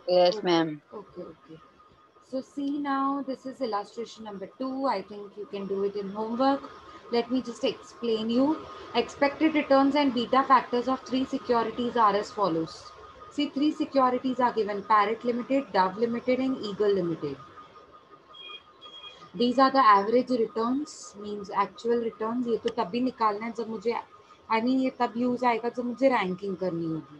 Yes, Okay, ma'am. okay, okay. So see now, this is illustration number 2. I think you can do it in homework. Let me just explain you. Expected returns and beta factors of three securities are as follows. See, three securities are given: Parrot Limited, Dove Limited, and Eagle Limited. These are the average returns, means actual returns. ये तो तभी निकालना है जब मुझे ये तब use आएगा जब मुझे रैंकिंग करनी होगी.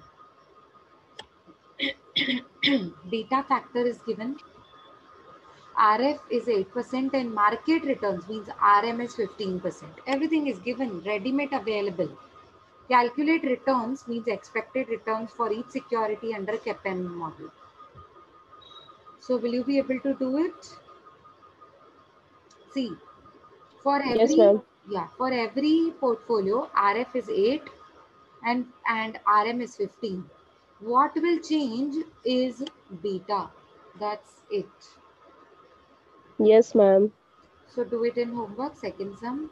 Beta factor is given. RF is 8% and market returns means RM is 15%. Everything is given, ready-made available. Calculate returns means expected returns for each security under CAPM model. So will you be able to do it? See, for Yes, every ma'am. for every portfolio, RF is 8 and RM is 15. What will change is beta. That's it. Yes, ma'am. So do it in homework. Second sum.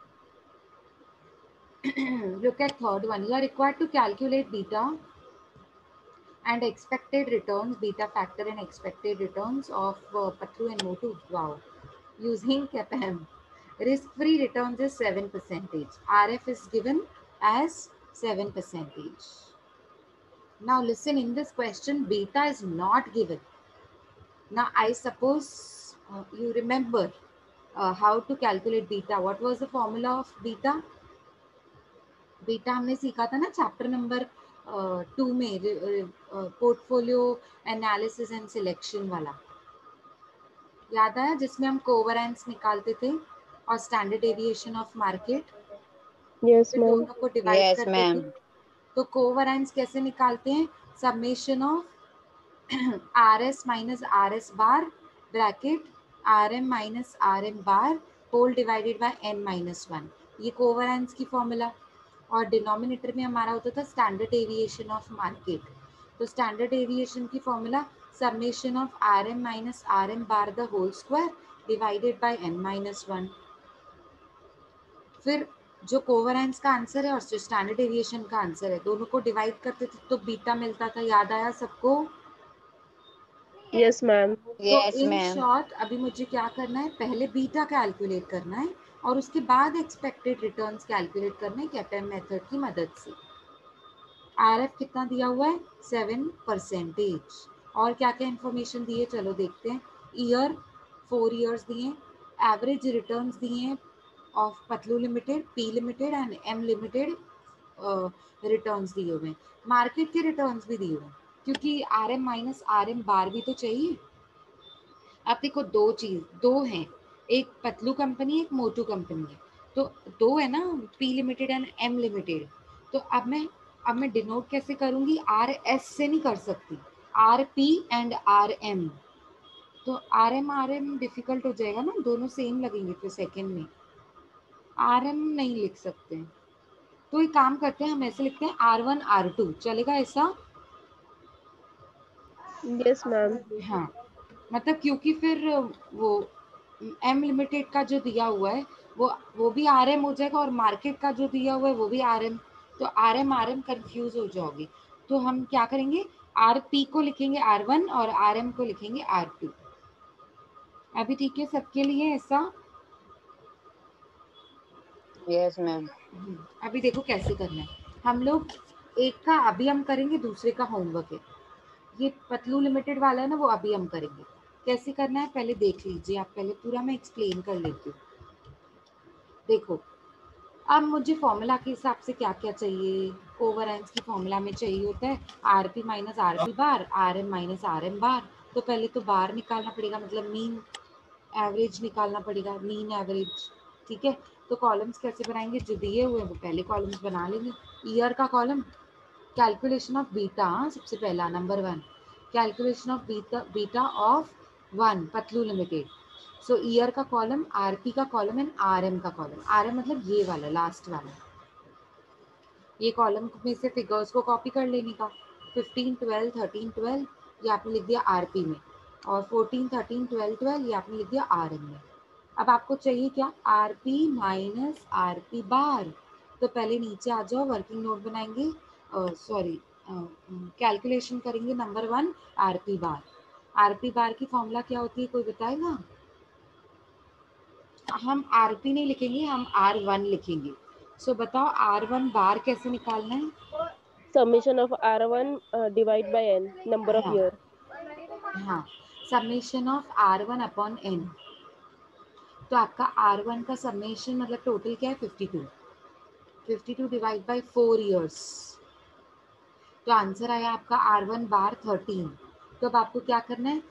Look at third one. You are required to calculate beta and expected returns, beta factor and expected returns of Patru and Motu. Wow. Using CAPM. Risk-free returns is 7%. RF is given as 7%. Now listen, in this question, beta is not given. Now I suppose you remember how to calculate beta. What was the formula of beta? बेटा हमने सीखा था ना chapter number 2 में, portfolio analysis and selection वाला. याद आया, जिसमें हम कोवरेंस निकालते थे और standard deviation of market, Yes, फिर ma'am. दोनों को डिवाइड Yes, करते थे. ma'am. तो कोवरेंस कैसे निकालते हैं? Summation of R S minus R S bar bracket R M minus R M bar whole divided by N minus 1. ये कोवरेंस की फॉर्मूला. और डिनोमिनेटर में हमारा होता था स्टैंडर्ड डेविएशन ऑफ मार्केट. तो स्टैंडर्ड डेविएशन की formula summation of R M minus R M bar the whole square divided by N minus 1. फिर जो कोवरेंस का आंसर है और जो स्टैंडर्ड डेविएशन का आंसर है, दोनों को डिवाइड करते थे तो बीटा मिलता था. याद आया सबको? Yes, ma'am. तो Yes, इन ma'am. शॉर्ट अभी मुझे क्या करना है, पहले बीटा कैलकुलेट करना है और उसके बाद एक्सपेक्टेड रिटर्न्स कैलकुलेट करना है कैपेम मेथड की मदद से. आरएफ कितना दिया हुआ है? 7%. और क्या क्या इन्फॉर्मेशन दी है चलो देखते हैं. ईयर 4 ईयर्स दिए. एवरेज रिटर्न्स दिए हैं of Patlu limited, P limited and M limited. Returns दिए हुए हैं. मार्केट के रिटर्न्स भी दिए हुए हैं क्योंकि R M minus R M bar भी तो चाहिए. अब देखो दो हैं, एक पतलू कंपनी एक मोटू कंपनी है. तो दो है ना, P limited and M limited. तो अब मैं डिनोट कैसे करूंगी? आर एस से नहीं कर सकती, R P and R M. तो आर एम डिफिकल्ट हो जाएगा ना, दोनों सेम लगेंगे फिर सेकेंड में. आर एम नहीं लिख सकते. तो एक काम करते हैं, हम ऐसे लिखते हैं R1 R2. चलेगा ऐसा? Yes, ma'am. हाँ, मतलब क्योंकि फिर वो एम लिमिटेड का जो दिया हुआ है वो भी आर एम हो जाएगा और मार्केट का जो दिया हुआ है वो भी आर एम. तो आर एम कंफ्यूज हो जाओगे. तो हम क्या करेंगे, आर पी को लिखेंगे R1 और आर एम को लिखेंगे R2. अभी ठीक है सबके लिए ऐसा? Yes, ma'am. अभी देखो कैसे करना है. हम लोग एक का अभी हम करेंगे, दूसरे का होमवर्क है. ये पतलू लिमिटेड वाला है ना, वो अभी हम करेंगे. कैसे करना है पहले देख लीजिए आप. पहले पूरा मैं एक्सप्लेन कर लेती हूँ. देखो, अब मुझे फॉर्मूला के हिसाब से क्या क्या चाहिए. कोवरेंस की फॉर्मूला में चाहिए होता है R P minus R P bar, R M minus R M bar. तो पहले तो बार निकालना पड़ेगा, मतलब मीन एवरेज निकालना पड़ेगा, मीन एवरेज. ठीक है. तो कॉलम्स कैसे बनाएंगे? जो दिए हुए हैं वो पहले कॉलम्स बना लेंगे. ईयर का कॉलम, कैलकुलेशन ऑफ बीटा. सबसे पहला number 1, calculation of beta of 1 Patlu limited. So year का कॉलम, आरपी का कॉलम एंड आरएम का कॉलम. आरएम मतलब ये वाला लास्ट वाला. ये कॉलम में से फिगर्स को कॉपी कर लेने का. 15 12 13 12 ये आपने लिख दिया आरपी में, और 14 13 12 12 ये आपने लिख दिया आरएम में. अब आपको चाहिए क्या? RP minus RP bar. तो पहले नीचे आ जाओ, वर्किंग नोट बनाएंगे. सॉरी, कैलकुलेशन करेंगे number 1 RP bar. RP bar की फॉर्मूला क्या होती है, कोई बताएगा? हम आरपी नहीं लिखेंगे, हम R1 लिखेंगे। सो बताओ R1 बार कैसे निकालना है? Summation of R1 divide by N, number of हाँ year. हाँ, summation of R1 upon N। तो आपका R1 का समेशन मतलब टोटल क्या है 52। 52 डिवाइड बाय 4 इयर्स, तो आंसर आया आपका R1 बार 13। तो अब आपको क्या करना है,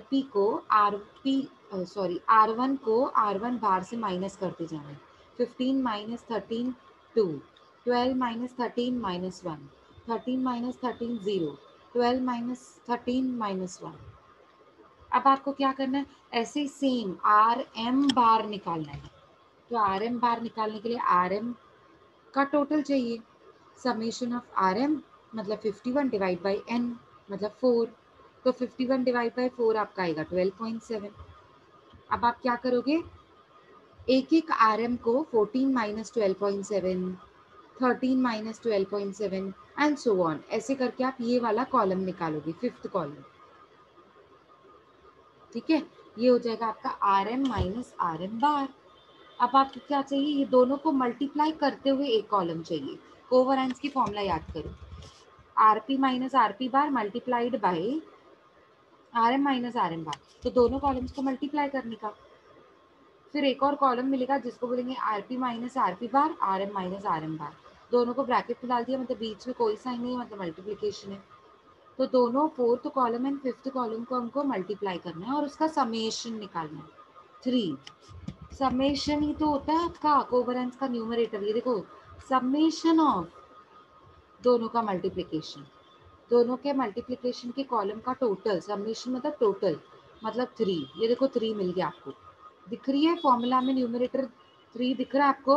R1 को R1 बार से माइनस करते जाना है। 15 minus 13 2, 12 minus 13 minus 1, 13 minus 13 0, 12 minus 13 minus 1। अब आपको क्या करना है, ऐसे ही सेम आर एम बार निकालना है। तो आर एम बार निकालने के लिए आर एम का टोटल चाहिए। समेशन ऑफ आर एम मतलब 51 डिवाइड बाई एन मतलब 4। तो 51 डिवाइड बाई 4 आपका आएगा 12.7। अब आप क्या करोगे, एक एक आर एम को 14 minus 12.7, 13 minus 12.7 and so on, ऐसे करके आप ये वाला कॉलम निकालोगे, फिफ्थ कॉलम। ठीक है, ये हो जाएगा आपका R M minus R M bar. अब आपको क्या चाहिए, ये दोनों को मल्टीप्लाई करते हुए एक कॉलम चाहिए। कोवरेंस की फॉर्मूला याद करो, RP minus RP bar multiplied by R M minus R M bar. तो दोनों कॉलम्स को मल्टीप्लाई करने का, फिर एक और कॉलम मिलेगा जिसको बोलेंगे RP minus RP bar R M minus R M bar. दोनों को ब्रैकेट में डाल दिया, मतलब बीच में कोई साइन नहीं है, मतलब मल्टीप्लीकेशन है। तो दोनों fourth column and fifth column को हमको मल्टीप्लाई करना है और उसका समेशन निकालना है 3। समेशन ही तो होता है आपका कोवरेंस का न्यूमरेटर। ये देखो, समेशन ऑफ दोनों का मल्टीप्लिकेशन, दोनों के मल्टीप्लिकेशन के कॉलम का टोटल, समेशन मतलब टोटल मतलब 3। ये देखो 3 मिल गया आपको, दिख रही है फॉर्मूला में न्यूमरेटर 3 दिख रहा है आपको?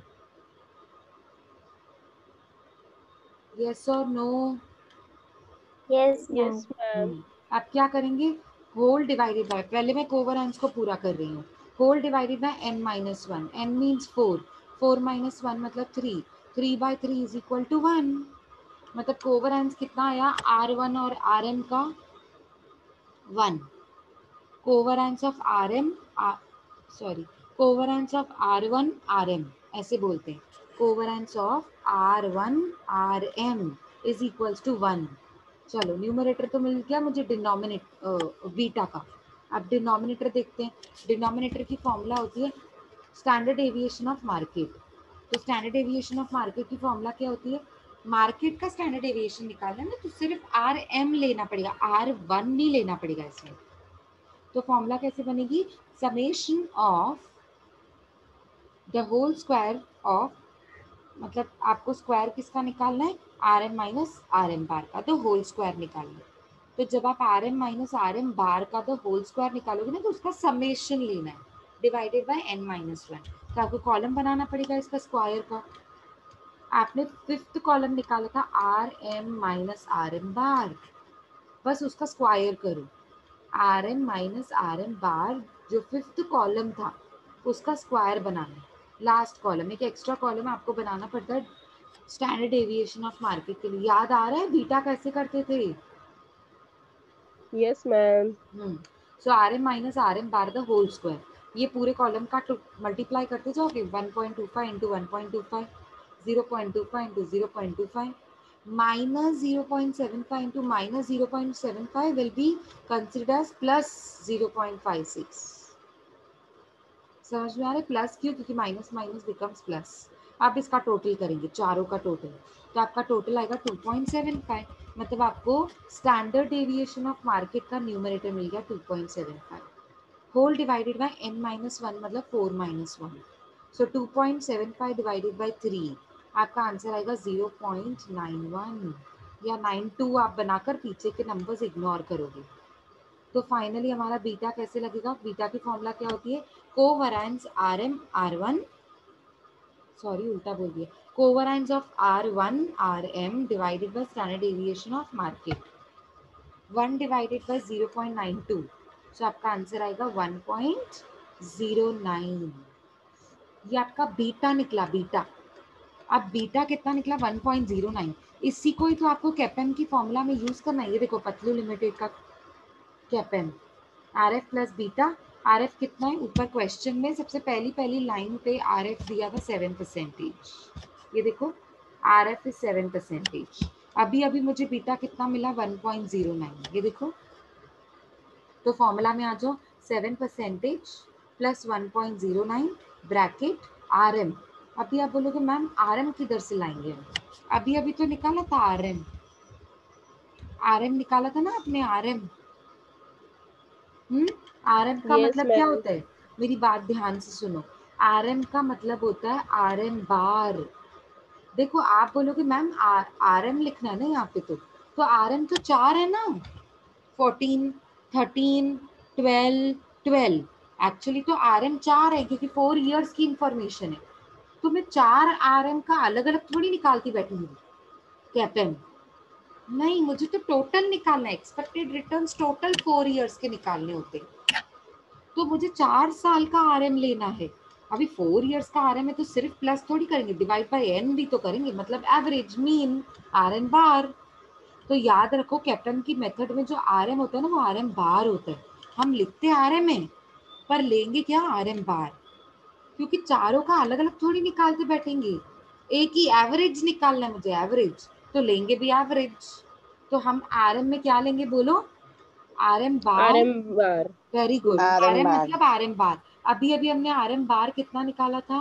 यस और no? Yes, ma'am. Yes, ma'am. अब क्या करेंगे, होल डिवाइडेड बाय, पहले मैं कोवरेंस को पूरा कर रही हूँ। Whole divided by n minus 1, n means 4, 4 minus 1 मतलब 3, 3 बाय 3 इज इक्वल टू 1। मतलब कोवरेंस कितना आया R1 और RM का 1। Covariance of RM, sorry, covariance of R1 RM ऐसे बोलते हैं, covariance of R1 RM is equals to 1। चलो न्यूमरेटर तो मिल गया मुझे, डिनोमिनेटर बीटा का। अब डिनोमिनेटर देखते हैं। डिनोमिनेटर की फॉर्मूला होती है स्टैंडर्ड डेविएशन ऑफ मार्केट। तो स्टैंडर्ड डेविएशन ऑफ मार्केट की फॉर्मूला क्या होती है, मार्केट का स्टैंडर्ड डेविएशन निकालना है ना, तो सिर्फ आर एम लेना पड़ेगा, R1 नहीं लेना पड़ेगा इसमें। तो फॉर्मूला कैसे बनेगी, summation of the whole square of, मतलब आपको स्क्वायर किसका निकालना है, R M minus R M bar का, तो होल स्क्वायर निकालना है। तो जब आप R M minus R M bar का द होल स्क्वायर निकालोगे ना, तो उसका समेशन लेना है डिवाइडेड बाय n माइनस 1। तो आपको कॉलम बनाना पड़ेगा इसका स्क्वायर का। आपने फिफ्थ कॉलम निकाला था R M minus R M bar, बस उसका स्क्वायर करो। R M minus R M bar जो फिफ्थ कॉलम था उसका स्क्वायर बनाना है। लास्ट कॉलम, एक एक्स्ट्रा कॉलम आपको बनाना पड़ता है स्टैंडर्ड डेविएशन ऑफ मार्केट के लिए। याद आ रहा है बीटा कैसे करते थे? Yes, ma'am. So R M minus R M bar the whole square, ये पूरे कॉलम का मल्टीप्लाई करते जाओगे, 1.25 into 1.25, 0.25 into 0.25 minus 0.75 into minus 0.75 will be considered as plus 0.56। समझ में आ रहा है प्लस क्यों, क्योंकि माइनस माइनस बिकम्स प्लस। आप इसका टोटल करेंगे चारों का टोटल, तो आपका टोटल आएगा 2.75। मतलब आपको स्टैंडर्ड डेविएशन ऑफ मार्केट का न्यूमरेटर मिल गया 2.75। Whole divided by n minus 1 मतलब 4 माइनस 1। सो 2.75 डिवाइडेड बाय 3, आपका आंसर आएगा 0.91 या 92। आप बनाकर पीछे के नंबर्स इग्नोर करोगे। तो फाइनली हमारा बीटा कैसे लगेगा, बीटा की फॉर्मूला क्या होती है, covariance R M R one, sorry उल्टा बोल दिया, covariance of R1 RM divided by standard deviation of market, 1 divided by 0.92। So आपका आंसर आएगा 1.09। ये आपका बीटा निकला, बीटा। अब बीटा कितना निकला 1.09, इसी को ही तो आपको कैपेम की फॉर्मूला में यूज करना है। ये देखो पतलू लिमिटेड का CAPM R F plus beta. R F कितना है ऊपर क्वेश्चन में सबसे पहली लाइन पे आर एफ दिया था 7%। ये देखो आर एफ इज 7%। अभी अभी मुझे बीटा कितना मिला 1.09। ये देखो तो फॉर्मूला में आ जाओ 7% प्लस 1.09 ब्रैकेट आर एम। अभी आप बोलोगे मैम आर एम किधर से लाएंगे हम? अभी अभी तो निकाला था आर एम। आर एम निकाला था ना आपने आर एम। आर एम का Yes, मतलब क्या ma'am. होता है? मेरी बात ध्यान से सुनो। आर एम का मतलब होता है आर एम बार। देखो आप बोलोगे मैम आर एम लिखना है ना यहाँ पे, तो आर एम तो 4 है ना, 14, 13, 12, 12। एक्चुअली तो आर एम 4 है क्योंकि 4 इयर्स की इंफॉर्मेशन है। तो मैं 4 आर एम का अलग अलग थोड़ी निकालती बैठूंगी कैपेम। नहीं, मुझे तो टोटल निकालना है। एक्सपेक्टेड रिटर्न्स टोटल 4 इयर्स के निकालने होते हैं, तो मुझे 4 साल का आरएम लेना है। अभी 4 इयर्स का आरएम है तो सिर्फ प्लस थोड़ी करेंगे, डिवाइड बाय एन भी तो करेंगे, मतलब average mean R N bar. तो याद रखो कैप्टन की मेथड में जो आरएम होता है ना वो आरएम बार होता है। हम लिखते आरएम है पर लेंगे क्या आरएम बार, क्योंकि चारों का अलग अलग थोड़ी निकालते बैठेंगे। एक ही एवरेज निकालना है मुझे, एवरेज तो लेंगे भी एवरेज। तो हम आरएम में क्या लेंगे बोलो, RM bar. RM bar. Very good, Hmm. R RM M bar मतलब आर एम बार। अभी अभी हमने आर एम बार कितना निकाला था,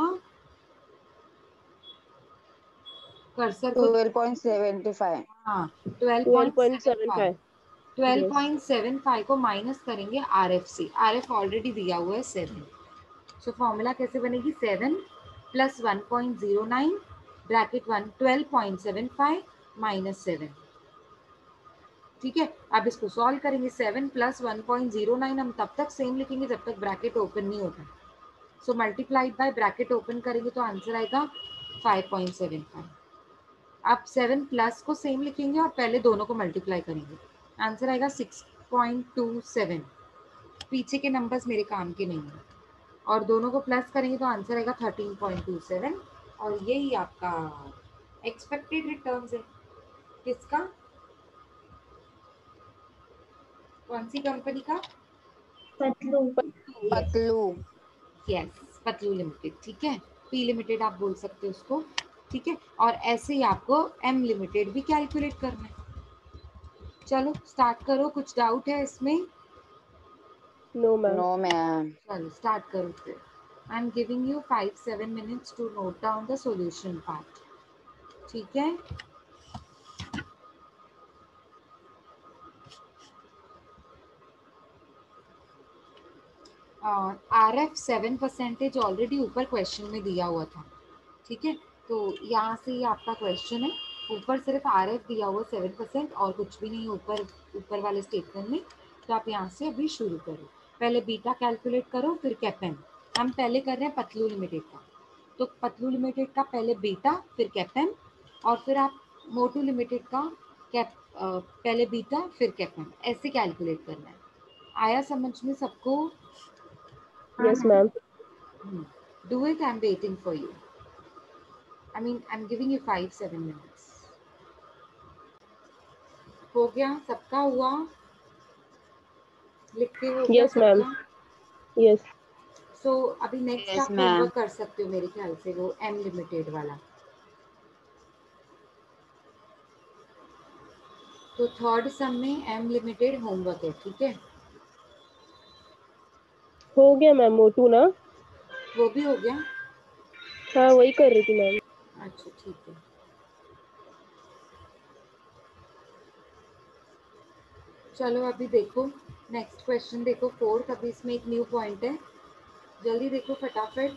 कर्सर को 12.75। हाँ 12.75। 12.75. Yes. 12.75 को माइनस करेंगे आर एफ से। आर एफ ऑलरेडी दिया हुआ है 7। सो फॉर्मूला कैसे बनेगी 7 प्लस 1.09 ब्रैकेट 12.75 माइनस 7। ठीक है, अब इसको सॉल्व करेंगे। 7 प्लस 1.09 हम तब तक सेम लिखेंगे जब तक ब्रैकेट ओपन नहीं होता। So multiplied by bracket open करेंगे तो आंसर आएगा 5.75। अब 7 प्लस को सेम लिखेंगे और पहले दोनों को मल्टीप्लाई करेंगे, आंसर आएगा 6.27। पीछे के नंबर्स मेरे काम के नहीं है, और दोनों को प्लस करेंगे तो आंसर आएगा 13.27। और यही आपका एक्सपेक्टेड रिटर्न्स है। किसका, कौन सी कंपनी का? पतलू। पतलू। Yes, Patlu limited. ठीक है, पी लिमिटेड आप बोल सकते हो उसको। ठीक है, और ऐसे ही आपको एम लिमिटेड भी कैलकुलेट करना है। चलो स्टार्ट करो, कुछ डाउट है इसमें? No, ma'am. No ma'am. चलो स्टार्ट करो फिर। I am giving you 5-7 minutes to note down the solution part. ठीक है, आर एफ 7% ऑलरेडी ऊपर क्वेश्चन में दिया हुआ था। ठीक है, तो यहाँ से ये आपका क्वेश्चन है। ऊपर सिर्फ आर एफ दिया हुआ 7% और कुछ भी नहीं ऊपर ऊपर वाले स्टेटमेंट में। तो आप यहाँ से अभी शुरू करो, पहले बीटा कैलकुलेट करो फिर कैपेन। हम पहले कर रहे हैं पतलू लिमिटेड का, तो पतलू लिमिटेड का पहले बीटा फिर कैपेन, और फिर आप मोटू लिमिटेड का पहले बीटा फिर कैपेन, ऐसे कैलकुलेट करना है। आया समझ में सबको? Yes, ma'am. Do it, I'm waiting for you. I mean, I'm giving you 5-7 minutes. हो गया सबका? हुआ? लिख के हो गया Yes, ma'am. सबका? Yes. सो अभी नेक्स्ट यस आप मैम। होमवर्क कर सकते हो मेरे ख्याल से, वो एम लिमिटेड वाला। तो थर्ड सम में एम लिमिटेड होमवर्क है। ठीक है, हो गया मैम, मोटू ना? वो भी हो गया। हाँ, वही कर रही थी मैम. अच्छा ठीक है, चलो अभी देखो नेक्स्ट क्वेश्चन देखो, फोर्थ। अभी इसमें एक न्यू पॉइंट है, जल्दी देखो फटाफट।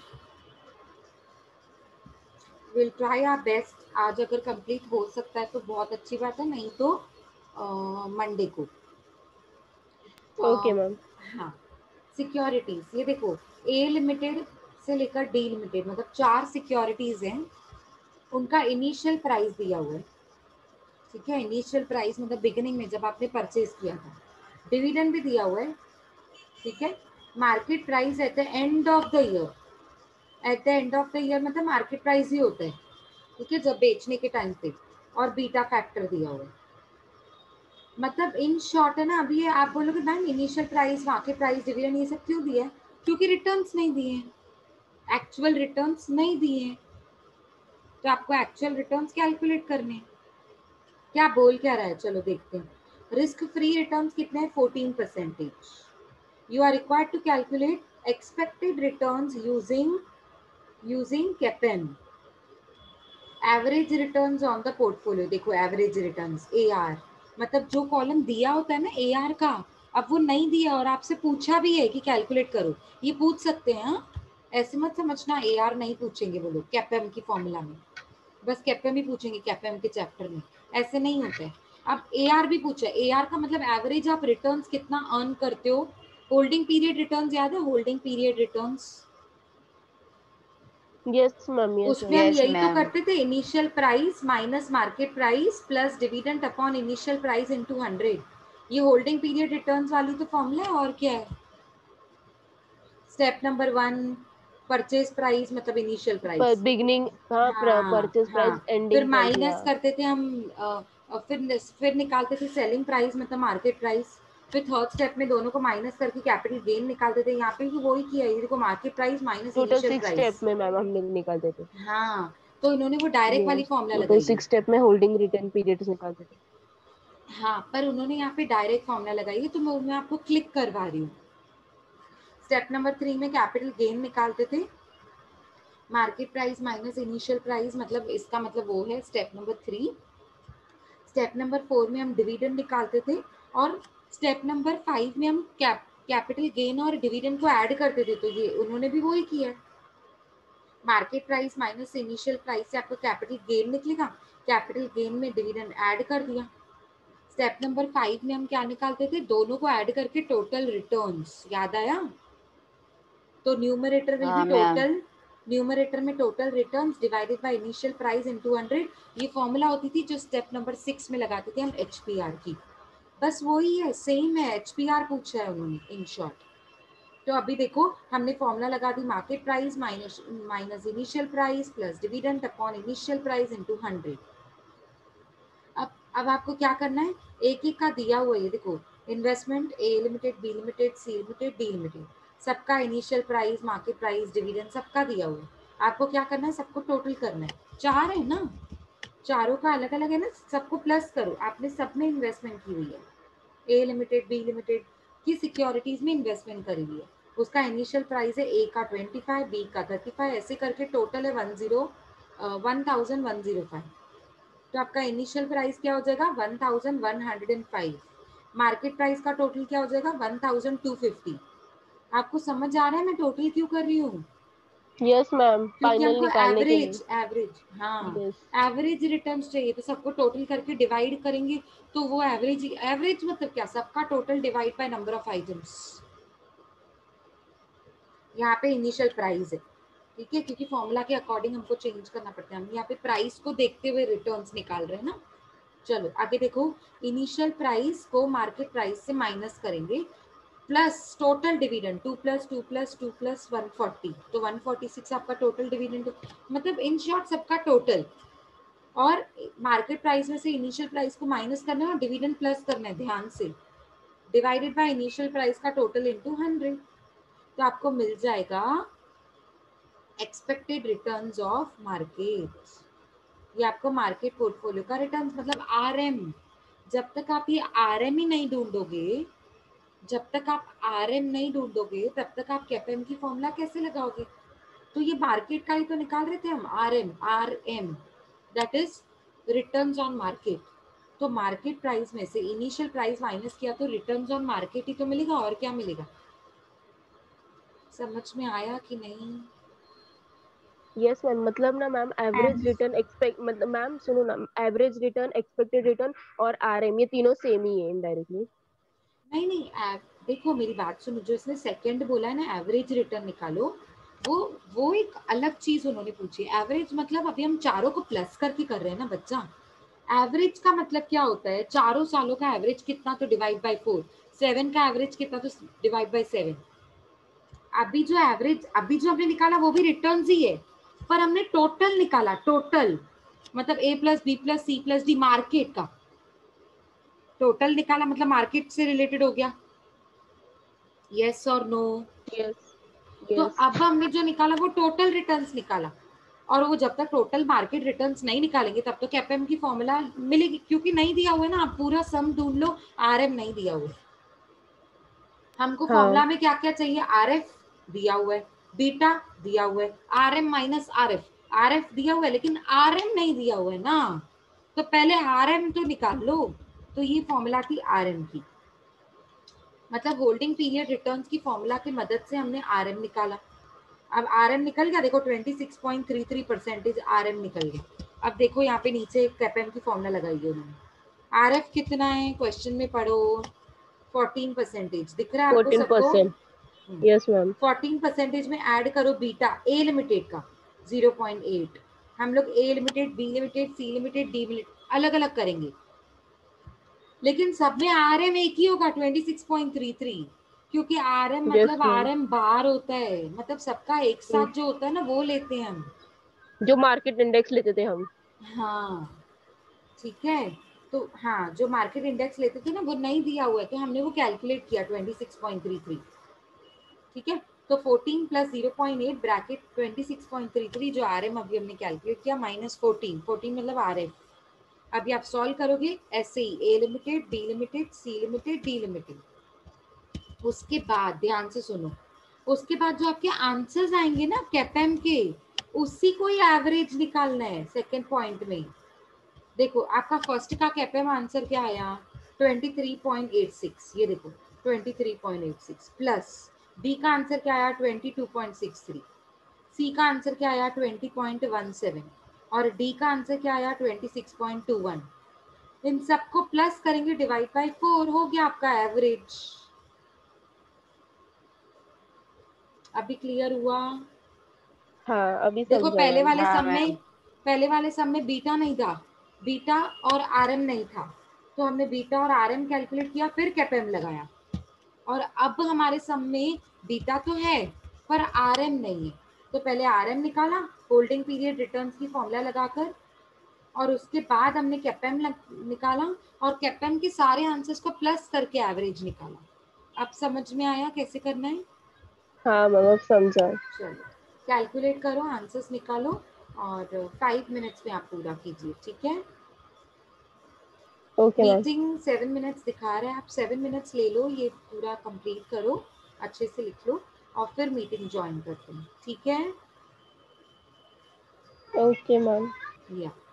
Will try our best. आज अगर कंप्लीट हो सकता है तो बहुत अच्छी बात है, नहीं तो मंडे को। Okay, ma'am. हाँ, सिक्योरिटीज ये देखो, ए लिमिटेड से लेकर डी लिमिटेड मतलब 4 सिक्योरिटीज हैं, उनका इनिशियल प्राइस दिया हुआ है। ठीक है, इनिशियल प्राइस मतलब बिगिनिंग में जब आपने परचेज किया था। डिविडेंड भी दिया हुआ है। ठीक है, market price at the end of the year. At the end of the year मतलब मार्केट प्राइस ही होता है। ठीक है, जब बेचने के टाइम पे, और बीटा फैक्टर दिया हुआ है। मतलब इन शॉर्ट है ना, अभी ये आप बोलोगे ma'am initial price, market price, dividend ये सब क्यों दिया है? क्योंकि रिटर्न्स नहीं दिए हैं, एक्चुअल रिटर्न्स नहीं दिए हैं, तो आपको एक्चुअल रिटर्न्स कैलकुलेट करने हैं। क्या बोल क्या रहा है, चलो देखते हैं। रिस्क फ्री रिटर्न्स कितने हैं? 14%। You are required to calculate expected returns using CAPM. Average returns on the portfolio, देखो एवरेज रिटर्न्स AR, मतलब जो कॉलम दिया होता है ना AR का, अब वो नहीं दिया और आपसे पूछा भी है कि कैलकुलेट करो, ये पूछ सकते हैं। हाँ, ऐसे मत समझना AR नहीं पूछेंगे वो लोग कैपेम की फॉर्मूला में, बस कैपेम ही पूछेंगे कैपेम के चैप्टर में, ऐसे नहीं होता है। अब AR भी पूछा, AR का मतलब एवरेज आप रिटर्न्स कितना अर्न करते हो। होल्डिंग पीरियड रिटर्न्स याद है? Holding period returns, yes ma'am, yes उसमें मैम। हम Yes, यही तो ma'am. करते थे, initial price minus market price plus dividend upon initial price into 100। ये होल्डिंग पीरियड रिटर्न्स वाली तो फॉर्मूला है, और क्या है। स्टेप नंबर 1, परचेज प्राइस मतलब इनिशियल प्राइस। बिगिनिंग, हाँ, हाँ परचेज हाँ, प्राइस, फिर एंडिंग प्राइस, माइनस या करते थे हम, फिर निकालते थे सेलिंग प्राइस मतलब मार्केट प्राइस। फिर थर्ड स्टेप में दोनों को माइनस करके कैपिटल गेन निकालते थे। यहाँ पे भी वही किया है, ये देखो market price minus total initial 6 price. Step में मैम हम निकालते थे। हाँ, तो इन्होंने वो डायरेक्ट वाली यस, फॉर्मूला टोटल लगाई है। 6 स्टेप में होल्डिंग रिटर्न पीरियड्स निकालते थे। हाँ, पर उन्होंने यहाँ पे डायरेक्ट फॉर्मूला लगाई है, तो मैं आपको क्लिक करवा रही हूँ। स्टेप नंबर 3 में कैपिटल गेन निकालते थे, market price minus initial price, मतलब इसका मतलब वो है स्टेप नंबर 3। स्टेप नंबर 4 में हम डिविडेंड निकालते थे, और स्टेप नंबर 5 में हम कैपिटल गेन और डिविडेंड को ऐड करते थे, तो ये उन्होंने भी वही किया है। Market price minus initial price से आपको कैपिटल गेन निकलेगा, कैपिटल गेन में डिविडेंड ऐड कर दिया। स्टेप नंबर 5 में हम क्या निकालते थे? दोनों को ऐड करके टोटल रिटर्न्स, याद आया? तो numerator will be Ma'am. Total, numerator में total returns divided by initial price into 100। ये फॉर्मूला होती थी जो स्टेप नंबर 6 में लगाते थे हम HPR की, बस वही है, सेम है, HPR पूछा है उन्होंने इन शॉर्ट। तो अभी देखो हमने फॉर्मूला लगा दी, market price minus initial price plus dividend upon initial price into 100। अब आपको क्या करना है, एक एक का दिया हुआ है, देखो investment A limited, B limited, C limited, D limited, सबका initial price, market price, dividend सबका दिया हुआ है। आपको क्या करना है, सबको टोटल करना है। 4 है ना, चारों का अलग अलग है ना, सबको प्लस करो। आपने सब में इन्वेस्टमेंट की हुई है, A लिमिटेड, B लिमिटेड की सिक्योरिटीज में इन्वेस्टमेंट करी हुई है, उसका इनिशियल प्राइस है A का 25, B का 35, ऐसे करके टोटल है 1105। तो आपका इनिशियल प्राइस क्या हो जाएगा? 1105। मार्केट प्राइस का टोटल क्या हो जाएगा? 1250। आपको समझ आ रहा है मैं टोटल क्यों कर रही हूँ? यस मैम, क्योंकि फाइनल हमको निकालने के लिए। एवरेज हाँ, यस। एवरेज रिटर्न्स चाहिए, तो सबको टोटल करके डिवाइड करेंगे, तो वो एवरेज मतलब क्या? सबका total divide by number of items. यहाँ पे इनिशियल प्राइस है, ठीक है, क्योंकि फॉर्मूला के अकॉर्डिंग हमको चेंज करना पड़ता है, हम यहाँ पे प्राइस को देखते हुए रिटर्न्स निकाल रहे हैं ना। चलो आगे देखो, इनिशियल प्राइस को मार्केट प्राइस से माइनस करेंगे, plus total dividend 2 plus 2 plus 2 plus 140, तो 146 आपका टोटल डिविडेंड, मतलब इन शॉर्ट सबका टोटल। और मार्केट प्राइस में से इनिशियल प्राइस को माइनस करना है और डिविडेंड प्लस करना है, ध्यान से, डिवाइडेड बाय इनिशियल प्राइस का टोटल इनटू 100। तो आपको मिल जाएगा एक्सपेक्टेड रिटर्न्स ऑफ मार्केट, ये आपको मार्केट पोर्टफोलियो का रिटर्न मतलब RM। जब तक आप ये RM ही नहीं ढूंढोगे, जब तक आप RM नहीं ढूंढोगे तब तक आप कैपेम की फॉर्मूला कैसे लगाओगे? तो ये मार्केट का ही तो निकाल रहे थे हम, RM that is returns on market. तो मार्केट प्राइस में से इनिशियल प्राइस माइनस किया तो रिटर्न्स ऑन मार्केट ही तो मिलेगा, और क्या मिलेगा? समझ में आया कि नहीं? यस मैम, मतलब ना मैम, एवरेज रिटर्न एक्सपेक्ट, मतलब मैम सुनो ना, एवरेज रिटर्न, एक्सपेक्टेड रिटर्न और RM, ये तीनों सेम ही है इनडायरेक्टली। नहीं नहीं, देखो मेरी बात सुनो, जो इसने सेकंड बोला है ना एवरेज रिटर्न निकालो, वो एक अलग चीज उन्होंने पूछी। एवरेज मतलब अभी हम चारों को प्लस करके कर रहे हैं ना बच्चा। एवरेज का मतलब क्या होता है? चारों सालों का एवरेज कितना, तो डिवाइड बाय 4। 7 का एवरेज कितना, तो डिवाइड बाय 7। अभी जो हमने निकाला वो भी रिटर्न्स ही है, पर हमने टोटल निकाला, टोटल। मतलब A plus B plus C plus D market का टोटल निकाला, मतलब मार्केट से रिलेटेड हो गया, यस और नो। यस तो यस अब हमने जो निकाला वो टोटल रिटर्न्स निकाला, और वो जब तक टोटल मार्केट रिटर्न्स नहीं निकालेंगे तब तो कैपेम की फॉर्मूला मिलेगी, क्योंकि नहीं दिया हुआ है ना, आप पूरा सम ढूंढ लो, आरएम नहीं दिया हुआ है। हमको फॉर्मूला हाँ में क्या क्या चाहिए, आरएफ दिया हुआ है, बीटा दिया हुआ है, आरएम माइनस आरएफ, आरएफ दिया हुआ है लेकिन आरएम नहीं दिया हुआ है ना, तो पहले आरएम तो निकाल लो। तो ये फॉर्मूला थी आरएम की, मतलब होल्डिंग पीरियड रिटर्न्स की फॉर्मूला की मदद से हमने आरएम निकाला। अब आरएम निकल गया, देखो 26.33% आरएम निकल गया। अब देखो यहाँ पे नीचे कैपेम की फॉर्मूला लगाई है उन्होंने, आरएफ कितना है क्वेश्चन में पढ़ो, 14% दिख रहा है आपको सबको। 14%। Yes ma'am. 14% में ऐड करो बीटा ए लिमिटेड का 0.8, हम लोग A limited, B limited, C limited, D limited अलग अलग करेंगे, लेकिन सब में आरएम एक ही होगा 26.33, क्योंकि आरएम यस मतलब मैम, आरएम बार होता है, मतलब सबका एक साथ जो होता है ना वो लेते हैं हम। जो मार्केट इंडेक्स लेते थे हम। हाँ ठीक है, तो हाँ जो मार्केट इंडेक्स लेते थे ना वो नहीं दिया हुआ है, तो हमने वो कैलकुलेट किया 26.33, ठीक है। तो 14 प्लस 0.8 ब्रैकेट 26.33 जो आरएम अभी हमने कैलकुलेट किया माइनस 14, 14 मतलब आरएफ। अभी आप सॉल्व करोगे ऐसे ही, A limited, B limited, C limited, D limited, उसके बाद ध्यान से सुनो, उसके बाद जो आपके आंसर्स आएंगे ना कैपेम के, उसी को ही एवरेज निकालना है सेकंड पॉइंट में। देखो आपका फर्स्ट का कैपेम आंसर क्या आया 23.86, ये देखो 23.86 प्लस बी का आंसर क्या आया 22.63, सी का आंसर क्या आया 20.17 और डी का आंसर क्या आया 26.21। इन सबको प्लस करेंगे डिवाइड बाय 4, हो गया आपका एवरेज। अभी क्लियर हुआ? हाँ अभी देखो समझा मैम। हाँ मैम। पहले वाले सम में बीटा नहीं था, बीटा और आरएम नहीं था, तो हमने बीटा और आरएम कैलकुलेट किया फिर कैपेम लगाया, और अब हमारे सम में बीटा तो है पर आरएम नहीं है, तो पहले आरएम निकाला होल्डिंग पीरियड रिटर्न्स की फॉर्मूला लगाकर, और उसके बाद हमने कैपेम निकाला, और कैपेम के सारे आंसर्स को प्लस करके एवरेज निकाला। अब समझ में आया कैसे करना है? हाँ मैम अब समझा। चलो कैलकुलेट करो, आंसर्स निकालो, और 5 मिनट्स में आप पूरा कीजिए, ठीक है। Okay ma'am. मीटिंग 7 मिनट्स दिखा रहा है, आप 7 मिनट्स ले लो, ये पूरा कंप्लीट करो, अच्छे से लिख लो, और फिर मीटिंग ज्वाइन करते हैं, ठीक है। Okay ma'am. या